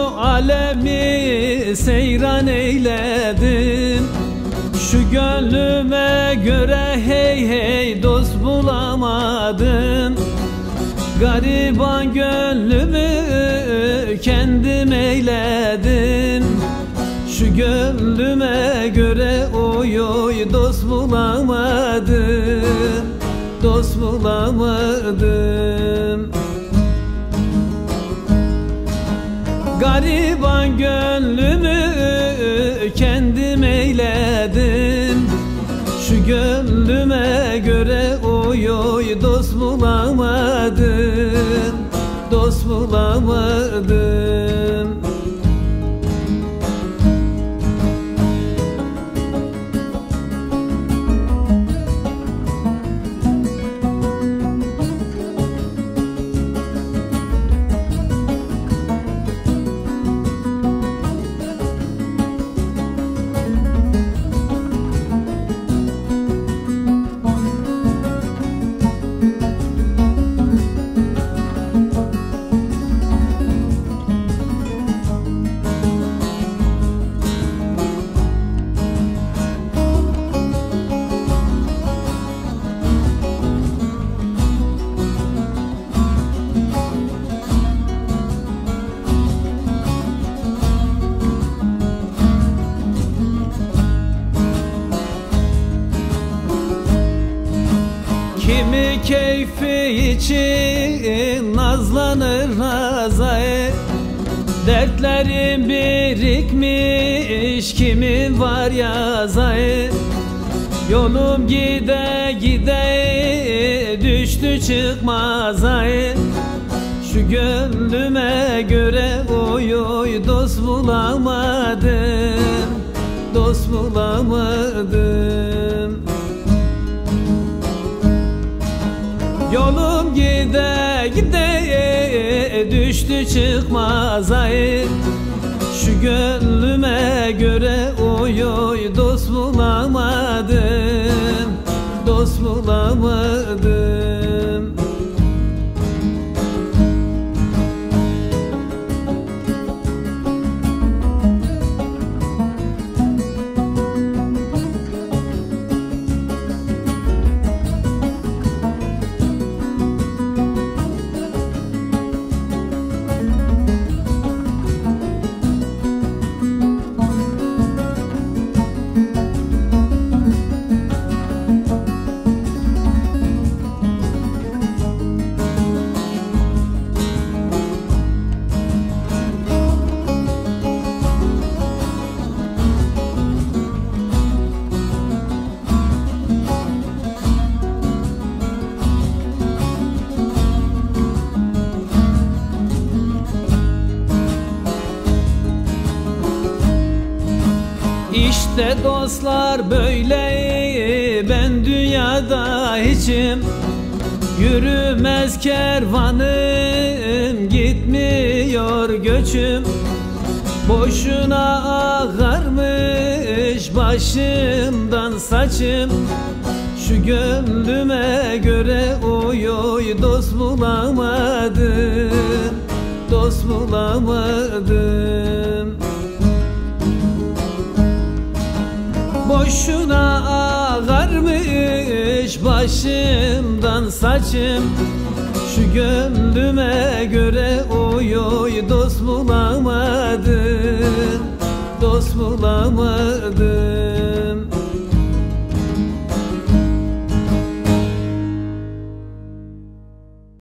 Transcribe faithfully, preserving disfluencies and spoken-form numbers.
alemi seyran eyledin. Şu gönlüme göre hey hey dost bulamadın. Gariban gönlümü kendim eyledin. Şu gönlüme göre oy oy dost bulamadım, dost bulamadım. Gariban gönlümü kendim eyledim. Şu gönlüme göre oy oy dost bulamadım, dost bulamadım. Kimi keyfi için nazlanır nazaya, dertlerim birikmiş kimin var yazaya. Yolum gide gide düştü çıkmazaya. Şu gönlüme göre oy oy dost bulamadım, dost bulamadım. Yolum gide gide düştü çıkmazaya. Şu gönlüme göre oy oy dost bulamadım, dost bulamadım. İşte dostlar böyle, ben dünyada hiçim. Yürümez kervanım, gitmiyor göçüm. Boşuna ağarmış başımdan saçım. Şu gönlüme göre oy oy dost bulamadım, dost bulamadım. Boşuna ağarmış başımdan saçım. Şu gönlüme göre oy oy dost bulamadım, dost bulamadım.